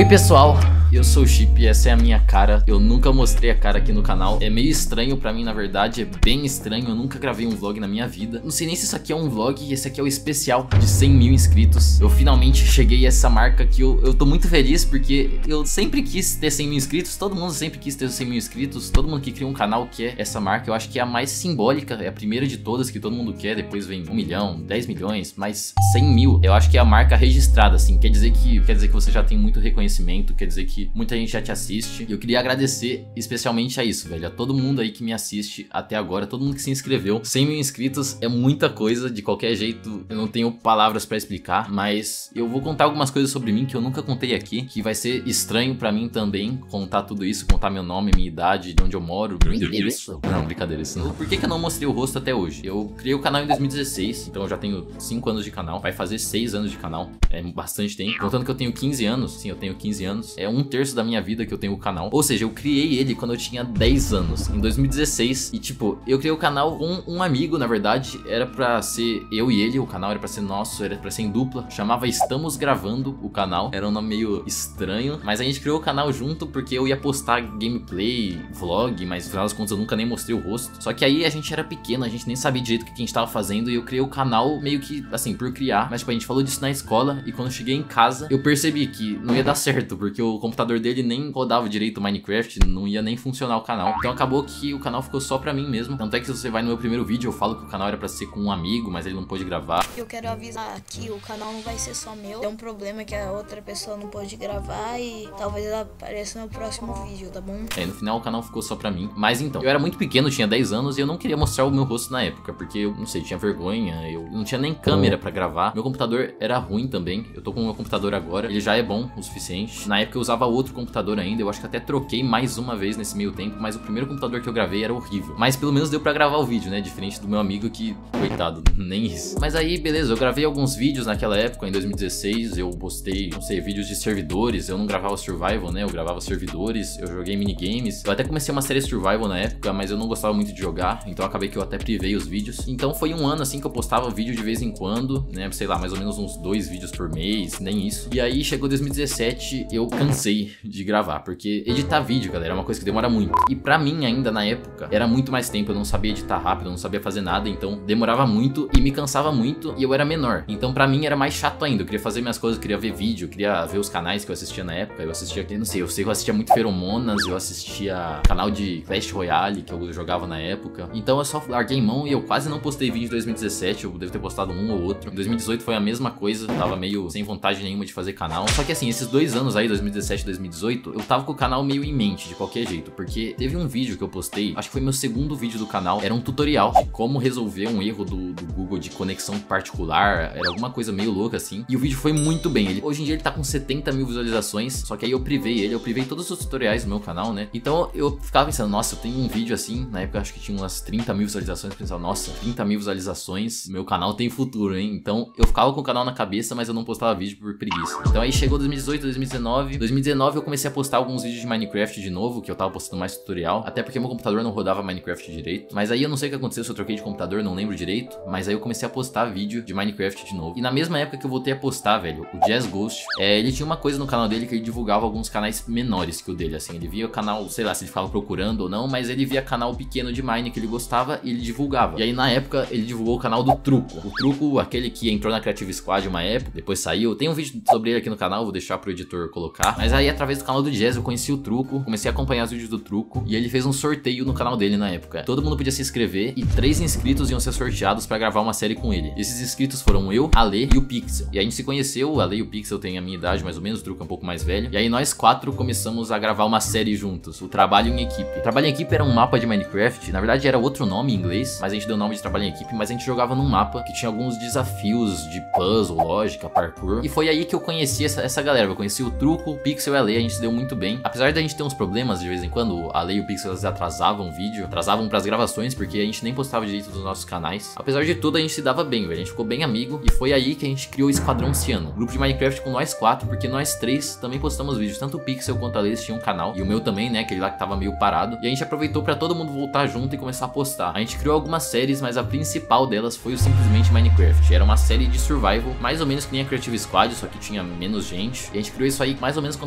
pessoal, eu sou o Chip e essa é a minha cara. Eu nunca mostrei a cara aqui no canal. É meio estranho pra mim, na verdade, é bem estranho. Eu nunca gravei um vlog na minha vida. Não sei nem se isso aqui é um vlog e esse aqui é o especial de 100 mil inscritos. Eu finalmente cheguei a essa marca que eu tô muito feliz, porque eu sempre quis ter 100 mil inscritos. Todo mundo sempre quis ter 100 mil inscritos. Todo mundo que cria um canal quer essa marca. Eu acho que é a mais simbólica, é a primeira de todas que todo mundo quer. Depois vem 1 milhão, 10 milhões, mas 100 mil eu acho que é a marca registrada, assim. Quer dizer que você já tem muito reconhecimento, quer dizer que muita gente já te assiste. E eu queria agradecer especialmente a isso, velho, a todo mundo aí que me assiste até agora, todo mundo que se inscreveu. 100 mil inscritos é muita coisa, de qualquer jeito eu não tenho palavras pra explicar, mas eu vou contar algumas coisas sobre mim que eu nunca contei aqui, que vai ser estranho pra mim também contar tudo isso, contar meu nome, minha idade, de onde eu moro. Não, brincadeira, isso não. Por que eu não mostrei o rosto até hoje? Eu criei o canal em 2016, então eu já tenho 5 anos de canal, vai fazer 6 anos de canal, é bastante tempo. Contando que eu tenho 15 anos, sim, eu tenho 15 anos, é 1/3 da minha vida que eu tenho o canal. Ou seja, eu criei ele quando eu tinha 10 anos, em 2016. E tipo, eu criei o canal com um amigo, na verdade. Era pra ser eu e ele, o canal era pra ser nosso, era pra ser em dupla. Chamava Estamos Gravando o canal. Era um nome meio estranho, mas a gente criou o canal junto porque eu ia postar gameplay, vlog, mas no final das contas eu nunca nem mostrei o rosto. Só que aí a gente era pequeno, a gente nem sabia direito o que a gente tava fazendo. E eu criei o canal meio que, assim, por criar. Mas tipo, a gente falou disso na escola. E quando eu cheguei em casa, eu percebi que não ia dar certo, porque o computador dele nem rodava direito o Minecraft, não ia nem funcionar o canal. Então acabou que o canal ficou só pra mim mesmo. Tanto é que se você vai no meu primeiro vídeo, eu falo que o canal era pra ser com um amigo, mas ele não pôde gravar. Eu quero avisar que o canal não vai ser só meu. É um problema que a outra pessoa não pôde gravar e talvez ela apareça no próximo vídeo, tá bom? No final o canal ficou só pra mim. Mas então, eu era muito pequeno, tinha 10 anos e eu não queria mostrar o meu rosto na época, porque eu não sei, tinha vergonha, eu não tinha nem câmera pra gravar. Meu computador era ruim também. Eu tô com o meu computador agora, ele já é bom o suficiente. Na época eu usava outro computador ainda, eu acho que até troquei mais uma vez nesse meio tempo, mas o primeiro computador que eu gravei era horrível. Mas pelo menos deu pra gravar o vídeo, né? Diferente do meu amigo que, coitado, nem isso. Mas aí, beleza, eu gravei alguns vídeos naquela época, em 2016, eu postei, não sei, vídeos de servidores. Eu não gravava survival, né? Eu gravava servidores, eu joguei minigames. Eu até comecei uma série survival na época, mas eu não gostava muito de jogar, então acabei que eu até privei os vídeos. Então foi um ano assim que eu postava vídeo de vez em quando, né? Sei lá, mais ou menos uns 2 vídeos por mês, nem isso. E aí chegou 2017, eu cansei de gravar, porque editar vídeo, galera, é uma coisa que demora muito. E pra mim ainda na época, era muito mais tempo, eu não sabia editar rápido, eu não sabia fazer nada, então demorava muito e me cansava muito e eu era menor. Então pra mim era mais chato ainda, eu queria fazer minhas coisas, eu queria ver vídeo, eu queria ver os canais que eu assistia na época. Eu assistia, não sei, eu sei que eu assistia muito Feromonas, eu assistia canal de Clash Royale que eu jogava na época. Então eu só larguei mão e eu quase não postei vídeo em 2017, eu devo ter postado um ou outro. Em 2018 foi a mesma coisa, tava meio sem vontade nenhuma de fazer canal. Só que assim, esses 2 anos aí, 2017 e 2018, eu tava com o canal meio em mente, de qualquer jeito, porque teve um vídeo que eu postei, acho que foi meu segundo vídeo do canal, era um tutorial de como resolver um erro do Google de conexão particular, era alguma coisa meio louca assim, e o vídeo foi muito bem. Hoje em dia ele tá com 70 mil visualizações, só que aí eu privei ele, eu privei todos os tutoriais do meu canal, né? Então eu ficava pensando, nossa, eu tenho um vídeo assim, na época eu acho que tinha umas 30 mil visualizações, eu pensava, nossa, 30 mil visualizações, meu canal tem futuro, hein? Então eu ficava com o canal na cabeça, mas eu não postava vídeo por preguiça. Então aí chegou 2018, 2019, 2019 eu comecei a postar alguns vídeos de Minecraft de novo, que eu tava postando mais tutorial, até porque meu computador não rodava Minecraft direito. Mas aí eu não sei o que aconteceu, se eu troquei de computador, não lembro direito, mas aí eu comecei a postar vídeo de Minecraft de novo. E na mesma época que eu voltei a postar, velho, o Jazz Ghost, ele tinha uma coisa no canal dele que ele divulgava alguns canais menores que o dele, assim, ele via o canal, sei lá se ele ficava procurando ou não, mas ele via canal pequeno de Mine que ele gostava e ele divulgava. E aí na época ele divulgou o canal do Truco. O Truco, aquele que entrou na Creative Squad uma época, depois saiu. Tem um vídeo sobre ele aqui no canal, vou deixar pro editor colocar. Mas aí através do canal do Jazz eu conheci o Truco, comecei a acompanhar os vídeos do Truco e ele fez um sorteio no canal dele na época. Todo mundo podia se inscrever e 3 inscritos iam ser sorteados pra gravar uma série com ele. Esses inscritos foram eu, a Lê e o Pixel. E a gente se conheceu, a Lê e o Pixel tem a minha idade mais ou menos, o Truco é um pouco mais velho. E aí nós 4 começamos a gravar uma série juntos, o Trabalho em Equipe. O Trabalho em Equipe era um mapa de Minecraft, na verdade era outro nome em inglês, mas a gente deu o nome de Trabalho em Equipe, mas a gente jogava num mapa que tinha alguns desafios de puzzle, lógica, parkour. E foi aí que eu conheci essa galera, eu conheci o Truco, o Pixel e a Lê, a gente se deu muito bem. Apesar da gente ter uns problemas de vez em quando, a Lê e o Pixel eles atrasavam o vídeo, atrasavam pras gravações, porque a gente nem postava direito nos nossos canais. Apesar de tudo, a gente se dava bem, velho, a gente ficou bem amigo, e foi aí que a gente criou o Esquadrão Ciano, grupo de Minecraft com nós 4, porque nós 3 também postamos vídeos, tanto o Pixel quanto a Lê tinham um canal, e o meu também, né, aquele lá que tava meio parado, e a gente aproveitou pra todo mundo voltar junto e começar a postar. A gente criou algumas séries, mas a principal delas foi o Simplesmente Minecraft. Era uma série de survival, mais ou menos que nem a Creative Squad, só que tinha menos gente. E a gente criou isso aí mais ou menos quando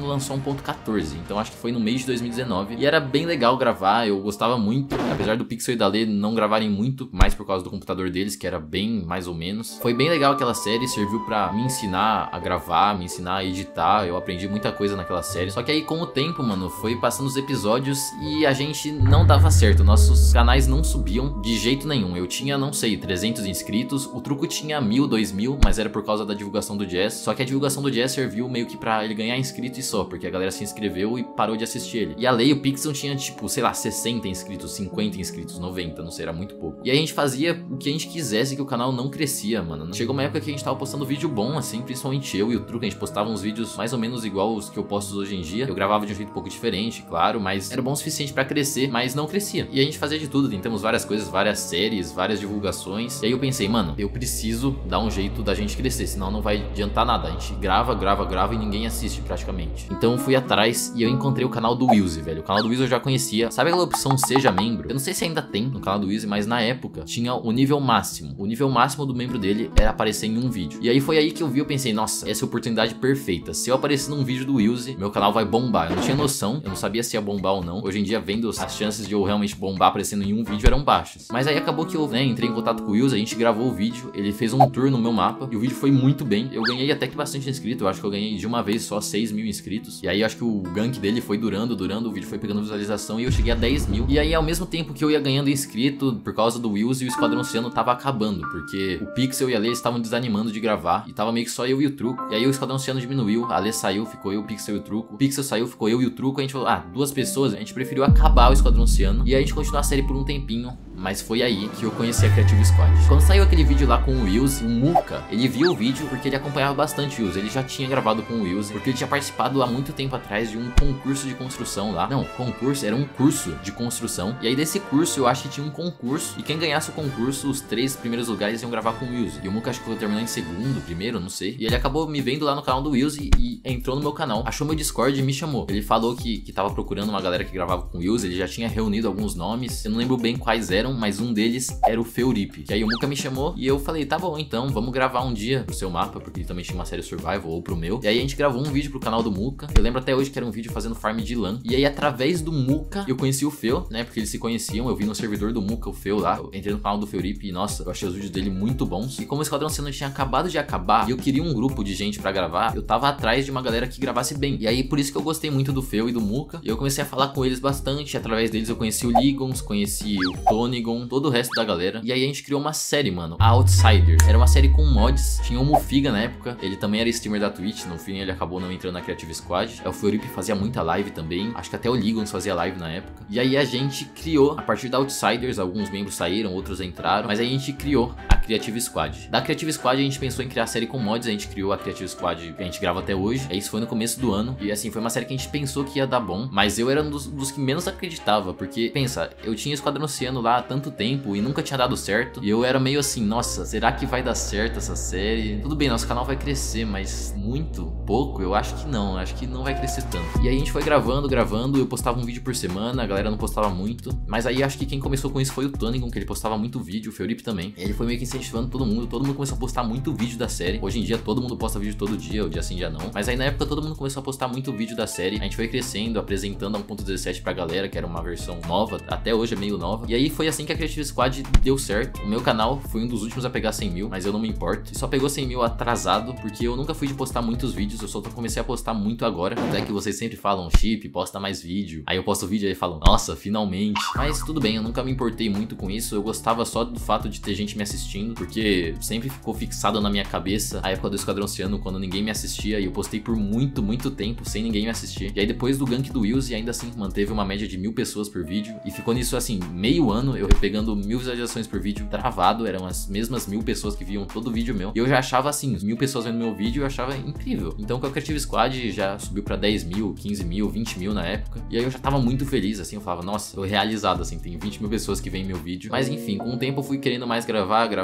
lançou 1.14, então acho que foi no mês de 2019. E era bem legal gravar, eu gostava muito, apesar do Pixel e da Lê não gravarem muito, mais por causa do computador deles, que era bem mais ou menos. Foi bem legal aquela série, serviu pra me ensinar a gravar, me ensinar a editar, eu aprendi muita coisa naquela série. Só que aí com o tempo, mano, foi passando os episódios e a gente não dava certo, nossos canais não subiam de jeito nenhum. Eu tinha, não sei, 300 inscritos, o Truco tinha 1000, 2000, mas era por causa da divulgação do Jazz. Só que a divulgação do Jazz serviu meio que pra ele ganhar inscrito e só, porque a galera se inscreveu e parou de assistir ele. E a Lei, o Pixel tinha tipo, sei lá, 60 inscritos, 50 inscritos, 90, não sei, era muito pouco. E aí a gente fazia o que a gente quisesse que o canal não crescia, mano. Chegou uma época que a gente tava postando vídeo bom, assim, principalmente eu e o Truco, a gente postava uns vídeos mais ou menos igual os que eu posto hoje em dia. Eu gravava de um jeito um pouco diferente, claro, mas era bom o suficiente pra crescer, mas não crescia. E a gente fazia de tudo, tentamos várias coisas, várias séries, várias divulgações. E aí eu pensei, mano, eu preciso dar um jeito da gente crescer, senão não vai adiantar nada. A gente grava e ninguém assiste praticamente. Então eu fui atrás e eu encontrei o canal do Wilzy, velho. O canal do Wilzy eu já conhecia. Sabe aquela opção Seja Membro? Eu não sei se ainda tem no canal do Wilzy, mas na época tinha o nível máximo. O nível máximo do membro dele era aparecer em um vídeo. E aí foi aí que eu vi, eu pensei, nossa, essa é a oportunidade perfeita. Se eu aparecer num vídeo do Wilzy, meu canal vai bombar. Eu não tinha noção, eu não sabia se ia bombar ou não. Hoje em dia, vendo as chances de eu realmente bombar aparecendo em um vídeo eram baixas. Mas aí acabou que eu, né, entrei em contato com o Wilzy, a gente gravou o vídeo, ele fez um tour no meu mapa e o vídeo foi muito bem. Eu ganhei até que bastante inscrito, eu acho que eu ganhei de uma vez só 6 mil inscritos. E aí eu acho que o gank dele foi durando, o vídeo foi pegando visualização e eu cheguei a 10 mil. E aí ao mesmo tempo que eu ia ganhando inscrito, por causa do Wilzy, o Esquadrão Oceano tava acabando, porque o Pixel e a Lê estavam desanimando de gravar e tava meio que só eu e o Truco. E aí o Esquadrão Oceano diminuiu, a Lê saiu, ficou eu, o Pixel e o Truco. O Pixel saiu, ficou eu e o Truco. A gente falou, duas pessoas, a gente preferiu acabar o Esquadrão Oceano e aí a gente continuou a série por um tempinho. Mas foi aí que eu conheci a Creative Squad. Quando saiu aquele vídeo lá com o Wilzy, o Muka, ele viu o vídeo porque ele acompanhava bastante o Wilzy. Ele já tinha gravado com o Wilzy, porque ele tinha participado há muito tempo atrás de um concurso de construção lá. Não, concurso, era um curso de construção. E aí desse curso eu acho que tinha um concurso. E quem ganhasse o concurso, os 3 primeiros lugares iam gravar com o Wilzy. E o Muka acho que foi terminar em segundo, primeiro, não sei. E ele acabou me vendo lá no canal do Wilzy e entrou no meu canal. Achou meu Discord e me chamou. Ele falou que tava procurando uma galera que gravava com o Wilzy. Ele já tinha reunido alguns nomes. Eu não lembro bem quais eram, mas um deles era o Feuripe. E aí o Muka me chamou e eu falei, tá bom, então vamos gravar um dia pro seu mapa, porque ele também tinha uma série Survival, ou pro meu. E aí a gente gravou um vídeo pro canal do Muka. Eu lembro até hoje que era um vídeo fazendo farm de LAN. E aí através do Muka eu conheci o Feu, né, porque eles se conheciam. Eu vi no servidor do Muka o Feu lá. Eu entrei no canal do Feuripe e nossa, eu achei os vídeos dele muito bons. E como o Esquadrão Oceano tinha acabado de acabar e eu queria um grupo de gente pra gravar, eu tava atrás de uma galera que gravasse bem. E aí por isso que eu gostei muito do Feu e do Muka. E eu comecei a falar com eles bastante. Através deles eu conheci o Ligons, conheci o Tonigon, todo o resto da galera. E aí a gente criou uma série, mano, a Outsiders. Era uma série com mods, tinha o Mufiga na época, ele também era streamer da Twitch, no fim ele acabou não entrando na Creative Squad. O Feuripe fazia muita live também, acho que até o Ligons fazia live na época. E aí a gente criou, a partir da Outsiders, alguns membros saíram, outros entraram, mas aí a gente criou a Creative Squad. Da Creative Squad a gente pensou em criar a série com mods, a gente criou a Creative Squad que a gente grava até hoje. Isso foi no começo do ano, e assim, foi uma série que a gente pensou que ia dar bom, mas eu era um dos que menos acreditava, porque, pensa, eu tinha Esquadrão Oceano lá há tanto tempo e nunca tinha dado certo, e eu era meio assim, nossa, será que vai dar certo essa série? Tudo bem, nosso canal vai crescer, mas muito pouco? Eu acho que não vai crescer tanto. E aí a gente foi gravando, eu postava um vídeo por semana, a galera não postava muito, mas aí acho que quem começou com isso foi o Tonigon, que ele postava muito vídeo, o Feuripe também. Ele foi meio que incentivando todo mundo começou a postar muito vídeo da série. Hoje em dia todo mundo posta vídeo todo dia, ou dia sim, dia não. Mas aí na época todo mundo começou a postar muito vídeo da série. A gente foi crescendo, apresentando a 1.17 pra galera, que era uma versão nova, até hoje é meio nova. E aí foi assim que a Creative Squad deu certo. O meu canal foi um dos últimos a pegar 100 mil, mas eu não me importo. Só pegou 100 mil atrasado, porque eu nunca fui de postar muitos vídeos, eu só comecei a postar muito agora. Até que vocês sempre falam, Chip, posta mais vídeo. Aí eu posto vídeo e falam, nossa, finalmente. Mas tudo bem, eu nunca me importei muito com isso. Eu gostava só do fato de ter gente me assistindo, porque sempre ficou fixado na minha cabeça a época do Esquadrão Oceano, quando ninguém me assistia, e eu postei por muito tempo sem ninguém me assistir. E aí depois do gank do Wilzy, ainda assim manteve uma média de 1000 pessoas por vídeo, e ficou nisso assim, meio ano, eu pegando 1000 visualizações por vídeo, travado, eram as mesmas 1000 pessoas que viam todo o vídeo meu, e eu já achava assim, 1000 pessoas vendo meu vídeo, eu achava incrível. Então com a Creative Squad já subiu pra 10 mil, 15 mil, 20 mil na época, e aí eu já tava muito feliz, assim, eu falava, nossa, tô realizado, assim, tem 20 mil pessoas que veem meu vídeo. Mas enfim, com o tempo eu fui querendo mais gravar,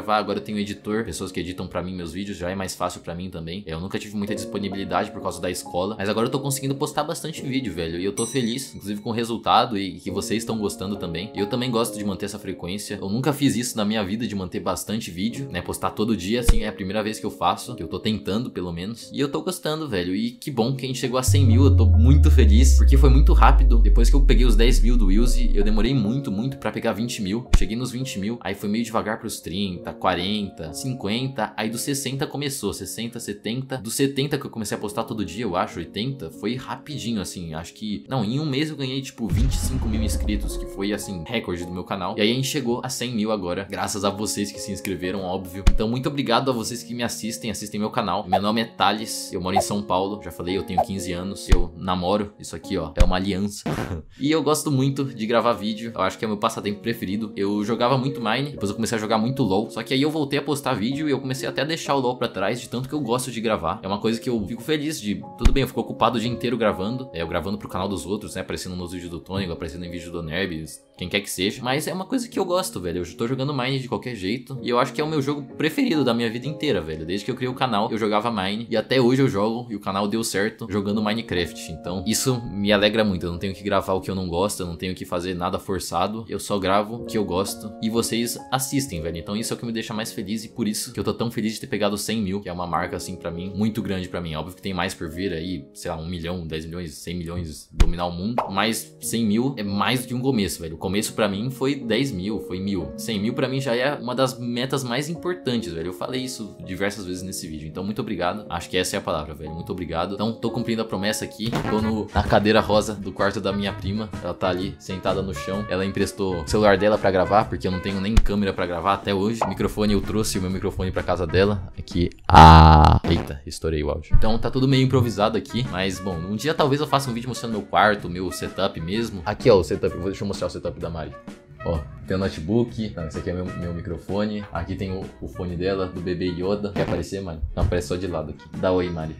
gravar, agora eu tenho editor, pessoas que editam pra mim meus vídeos, já é mais fácil pra mim também. Eu nunca tive muita disponibilidade por causa da escola, mas agora eu tô conseguindo postar bastante vídeo, velho, e eu tô feliz, inclusive com o resultado e que vocês estão gostando também. Eu também gosto de manter essa frequência. Eu nunca fiz isso na minha vida, de manter bastante vídeo, né, postar todo dia, assim, é a primeira vez que eu faço, que eu tô tentando pelo menos, e eu tô gostando, velho, e que bom que a gente chegou a 100 mil, eu tô muito feliz, porque foi muito rápido. Depois que eu peguei os 10 mil do Wilzy, eu demorei muito pra pegar 20 mil, cheguei nos 20 mil, aí foi meio devagar pros 30, 40, 50, aí do 60 começou, 60, 70, do 70 que eu comecei a postar todo dia, eu acho, 80, foi rapidinho, assim, acho que, não, em um mês eu ganhei, tipo, 25 mil inscritos, que foi, assim, recorde do meu canal, e aí a gente chegou a 100 mil agora, graças a vocês que se inscreveram, óbvio. Então, muito obrigado a vocês que me assistem meu canal. Meu nome é Thales, eu moro em São Paulo, já falei, eu tenho 15 anos, eu namoro, isso aqui, ó, é uma aliança. E eu gosto muito de gravar vídeo, eu acho que é o meu passatempo preferido. Eu jogava muito Mine, depois eu comecei a jogar muito LoL, só que aí eu voltei a postar vídeo e eu comecei até a deixar o LoL pra trás, de tanto que eu gosto de gravar. É uma coisa que eu fico feliz de, tudo bem, eu fico ocupado o dia inteiro gravando, eu gravando pro canal dos outros, né, aparecendo nos vídeos do Tony, aparecendo em vídeo do Nerbs, quem quer que seja, mas é uma coisa que eu gosto, velho. Eu tô jogando Mine de qualquer jeito e eu acho que é o meu jogo preferido da minha vida inteira, velho. Desde que eu criei o canal, eu jogava Mine e até hoje eu jogo e o canal deu certo jogando Minecraft. Então, isso me alegra muito. Eu não tenho que gravar o que eu não gosto, eu não tenho que fazer nada forçado. Eu só gravo o que eu gosto e vocês assistem, velho. Então, isso é o que me deixa mais feliz e por isso que eu tô tão feliz de ter pegado 100 mil, que é uma marca, assim, pra mim, muito grande pra mim. Óbvio que tem mais por vir aí, sei lá, 1 milhão, 10 milhões, 100 milhões, dominar o mundo, mas 100 mil é mais do que um começo, velho. O começo pra mim foi 10 mil, foi 1000. 100 mil pra mim já é uma das metas mais importantes, velho. Eu falei isso diversas vezes nesse vídeo. Então, muito obrigado. Acho que essa é a palavra, velho. Muito obrigado. Então, tô cumprindo a promessa aqui. Tô na cadeira rosa do quarto da minha prima. Ela tá ali, sentada no chão. Ela emprestou o celular dela pra gravar, porque eu não tenho nem câmera pra gravar até hoje. O microfone, eu trouxe o meu microfone pra casa dela. Aqui. Eita, estourei o áudio. Então, tá tudo meio improvisado aqui. Mas, bom, um dia talvez eu faça um vídeo mostrando meu quarto, meu setup mesmo. Aqui, ó, o setup. Deixa eu mostrar o setup da Mari. Ó, tem o notebook, não, esse aqui é meu microfone. Aqui tem o fone dela, do bebê Yoda. Quer aparecer, Mari? Não, aparece só de lado aqui. Dá oi, Mari.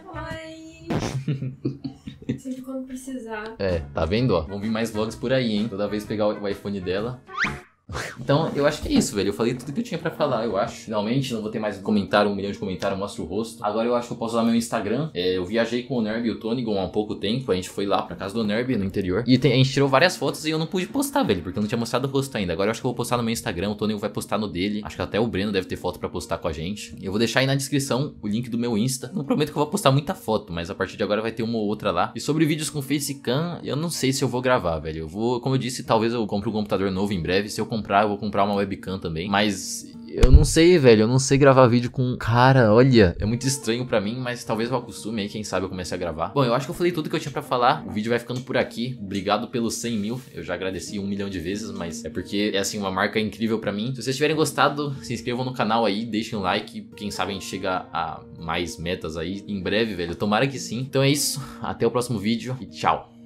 Oi! Sempre quando precisar. É, tá vendo, ó? Vão vir mais vlogs por aí, hein? Toda vez pegar o iPhone dela. Então, eu acho que é isso, velho. Eu falei tudo que eu tinha pra falar, eu acho. Finalmente, não vou ter mais comentário, 1 milhão de comentários, mostra o rosto. Agora eu acho que eu posso usar meu Instagram. Eu viajei com o Nerb e o Tony há pouco tempo. A gente foi lá pra casa do Nerb, no interior. E a gente tirou várias fotos e eu não pude postar, velho, porque eu não tinha mostrado o rosto ainda. Agora eu acho que eu vou postar no meu Instagram, o Tony vai postar no dele. Acho que até o Breno deve ter foto pra postar com a gente. Eu vou deixar aí na descrição o link do meu Insta. Não prometo que eu vou postar muita foto, mas a partir de agora vai ter uma ou outra lá. E sobre vídeos com facecam, eu não sei se eu vou gravar, velho. Eu vou, como eu disse, talvez eu compre um computador novo em breve. Se eu comprar, eu vou comprar uma webcam também, mas eu não sei, velho, eu não sei gravar vídeo com... Cara, olha, é muito estranho pra mim, mas talvez eu acostume aí, quem sabe eu comece a gravar. Bom, eu acho que eu falei tudo que eu tinha pra falar, o vídeo vai ficando por aqui, obrigado pelos 100 mil, eu já agradeci 1 milhão de vezes, mas é porque é assim, uma marca incrível pra mim. Se vocês tiverem gostado, se inscrevam no canal aí, deixem um like, quem sabe a gente chega a mais metas aí em breve, velho, tomara que sim. Então é isso, até o próximo vídeo e tchau!